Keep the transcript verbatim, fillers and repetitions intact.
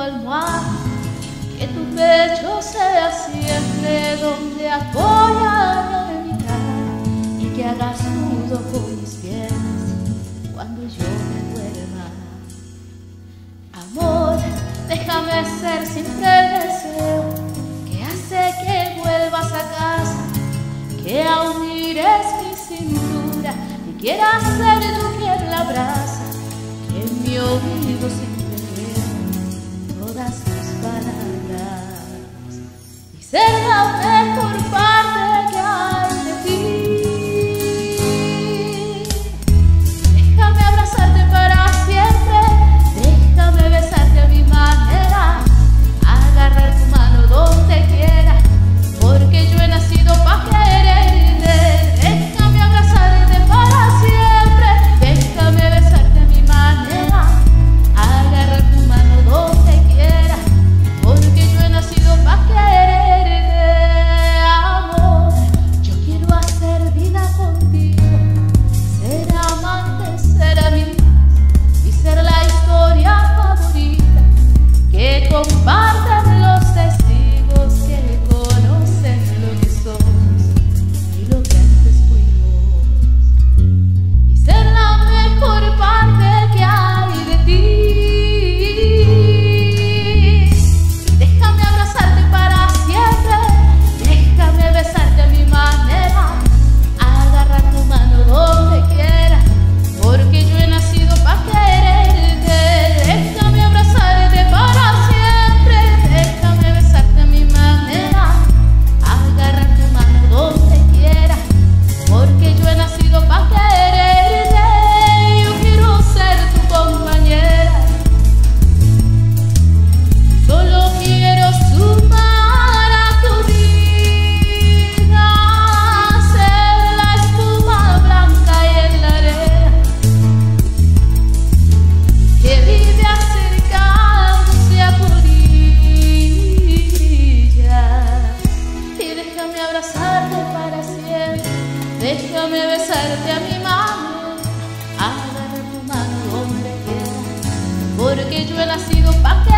almohada, que tu pecho sea siempre donde apoyar mi cara y que hagas nudo con mis pies cuando yo me duerma. Amor, déjame ser siempre el deseo que hace que vuelvas a casa, que aún mires mi cintura y quieras ser tú quien la abraza, que en mi oído siempre veo todas tus palabras y ser la mejor parte que hay de ti. Déjame abrazarte para siempre, déjame besarte a mi manera, agarrar tu mano donde quiera, porque yo he nacido pa' quererte. Déjame abrazarte para siempre, déjame besarte a mi manera, agarrar tu mano donde quiera, porque yo he nacido pa' quererte. Amor, yo quiero hacer vida contigo, ser amante, ser amiga y ser la historia favorita que compartan los testigos que conocen lo que somos y lo que antes fuimos, y ser la mejor parte que hay de ti. Déjame abrazarte para siempre, déjame besarte a mi manera, agarrar tu mano donde quiera, porque yo he nacido pa' quererte. Déjame abrazarte para siempre, déjame besarte a mi manera, agarrar tu mano donde quiera, porque yo he nacido pa' quererte. Yo quiero ser tu compañera, solo quiero sumar a tu vida, ser la espuma blanca y en la arena que vive acercándose a tu orilla. Y déjame abrazarte para siempre, déjame besarte a mi mano, agarrar tu mano donde quiera, porque yo he nacido pa' que